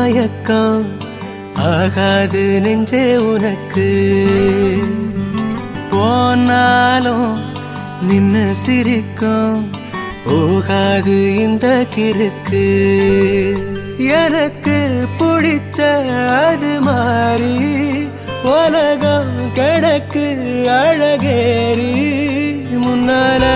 மயக்கம் ஆகாது நெஞ்சே உனக்கு போனாலும் நின்ன சிரிக்கும் போகாது இந்த கிறுக்கு எனக்கு பிடிச்ச அது மாறி உலகம் கிடக்கு அழகேறி முன்னால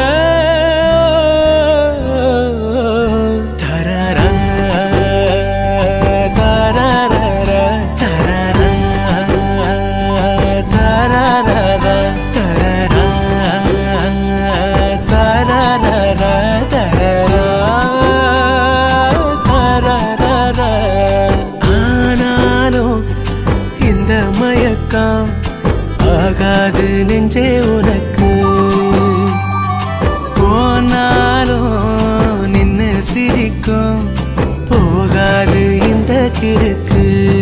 ஆகாது நெஞ்சே உனக்கு போனாலும் நின்னு சிரிக்கும் போகாது இந்த கிறுக்கு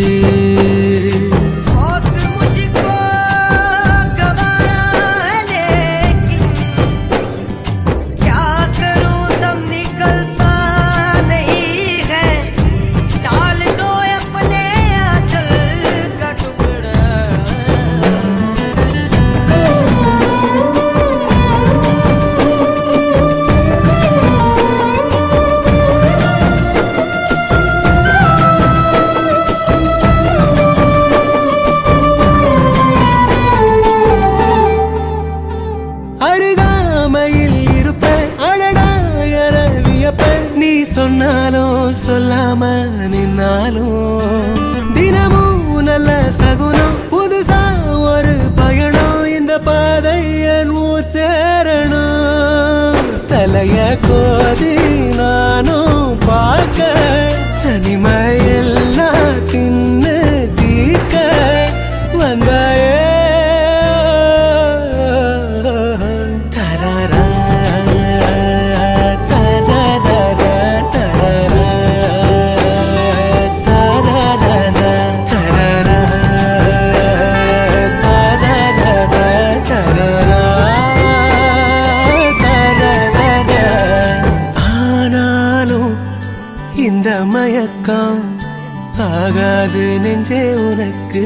சொன்னாலும் சொல்லாம நின்னாலும் தினமும் நல்ல சகுனம் புதுசா ஒரு பயணம் இந்த பாதை என் ஊர் சேரணும் தலைய கோதி நானும் பார்க்க தனிமையெல்லாம் தின்னு தீக்க வந்தாயே மயக்கம் ஆகாது நெஞ்சே உனக்கு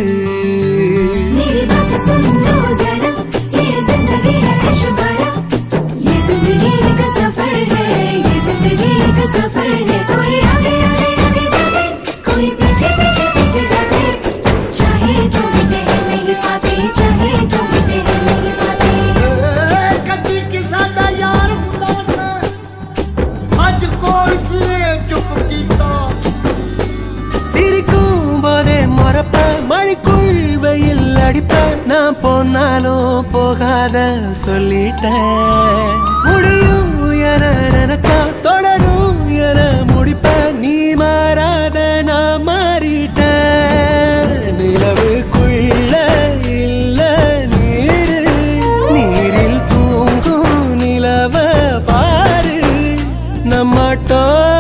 மழைக்குள் வெயில் அடிப்ப நான் போனாலும் போகாத சொல்லிட்டேன் முடியும் என நினைச்சா தொடரும் என முடிப்ப நீ மாறாத நான் மாறிட்டேன் நிலவுக்குள்ள இல்ல நீரு நீரில் தூங்கும் நிலவ பாரு நம்மட்டோ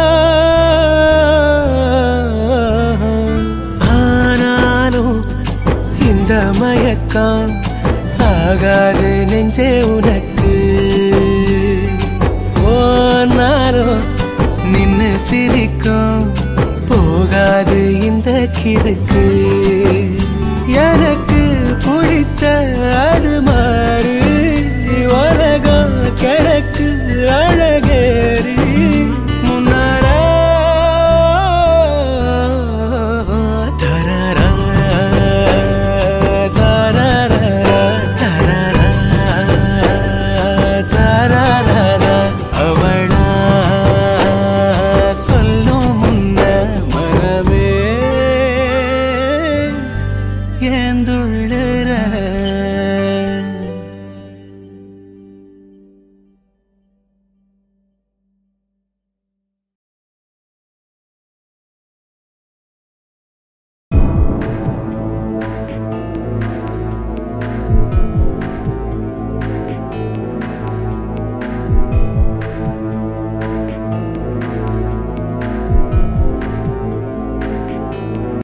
மயக்கம் ஆகாது நெஞ்சே உனக்கு போனாலும் நின்னு சிரிக்கும் போகாது இந்த கிறுக்கு எனக்கு பிடிச்ச